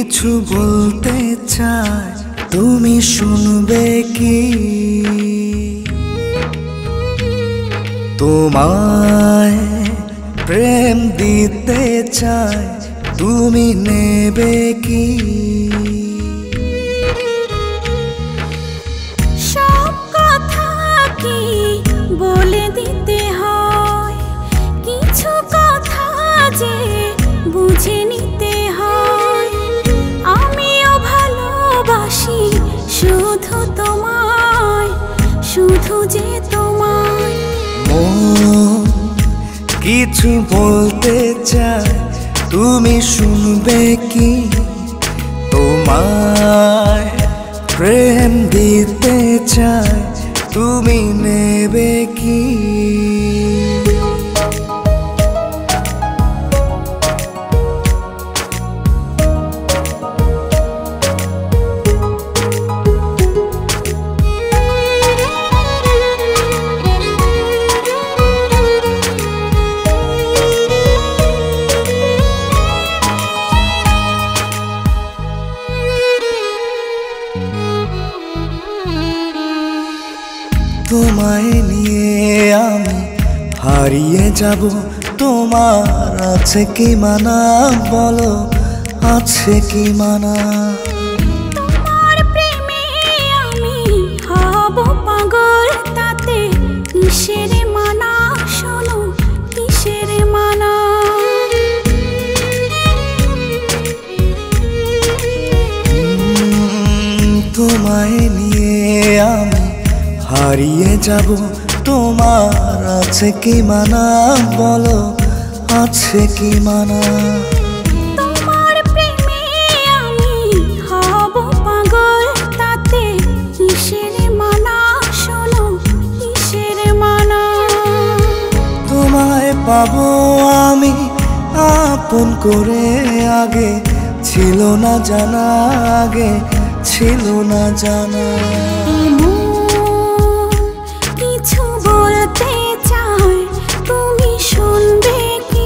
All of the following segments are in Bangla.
কিছু বলতে চাই, তুমি শুনবে কি? তোমায় প্রেম দিতে চাই, তুমি নেবে কি? সব কথা কি বলে দিতে হয়, কিছু কথা যে বুঝে নিতে হয়। আমিও ভালোবাসি শুধু তোমায়, শুধু যে তোমায়। মন কিছু বলতে চাই, তুমি শুনবে কি? তোমায় প্রেম দিতে চাই, তুমি নেবে কি? তোমায় নিয়ে আমি হারিয়ে যাব, তোমার আছে কি মানা? বলো, আছে কি মানা? তোমার প্রেমে আমি হব পাগল, তাতে কিসের মানা? শোনো, কিসের মানা? তোমায় নিয়ে আমি হারিয়ে যাব, তোমার আছে কি মানা? বলো, আছে কি মানা? তোমার প্রেমে আমি হব পাগল, তাতে কিসের মানা? শোনো, কিসের মানা? তোমায় পাবো আমি আপন করে, আগে ছিল না জানা, আগে ছিল না জানা। কিছু বলতে চাই, তুমি শুনবে কি?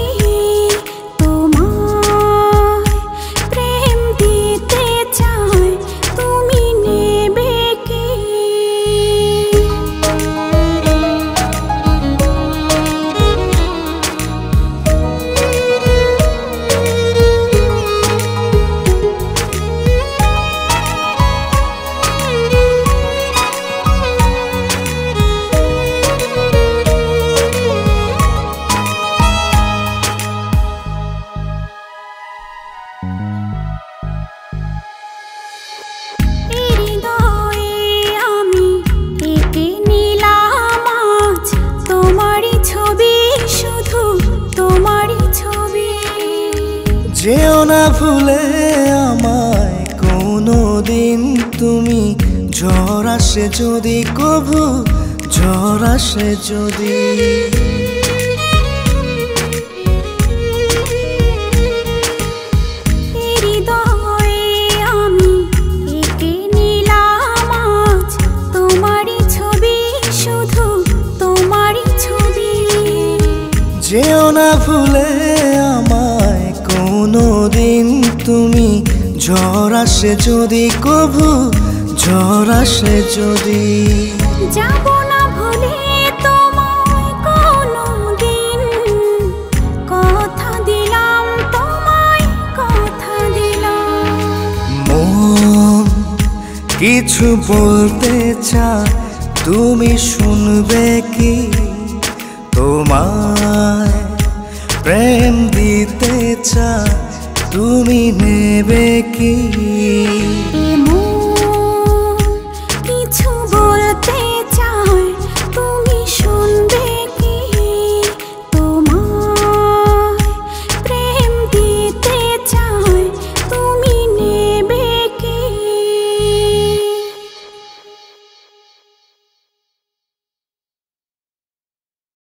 তোমায় প্রেম দিতে চাই, তুমি নেবে কি? হৃদয়ে আমি এঁকে নিলাম আজ তোমারই ছবি, শুধু তোমারই ছবি। যেও না ভুলে আমায় কোনো দিন তুমি, ঝড় আসে যদি কভু, ঝড় আসে যদি। হৃদয়ে আমি এঁকে নিলাম আজ তোমারই ছবি, শুধু তোমারই ছবি। যেও না ভুলে আমায় কোনো দিন তুমি, ঝড় আসে যদি কভু, ঝড় আসে যদি। যাব না ভুলে তোমায় কোনো দিন, কথা দিলাম তোমায়, কথা দিলাম। মন কিছু বলতে চাই, তুমি শুনবে কি? তোমায় প্রেম দিতে চাই, তুমি নেবে কি?